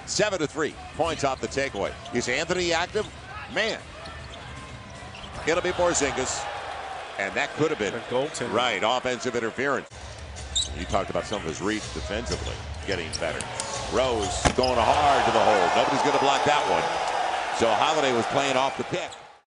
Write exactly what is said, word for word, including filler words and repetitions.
Seven to three. Points off the takeaway. Is Anthony active? Man. It'll be Porzingis. And that could have been a goaltender. Right. Offensive interference. You talked about some of his reach defensively getting better. Rose going hard to the hole. Nobody's going to block that one. So Holiday was playing off the pick.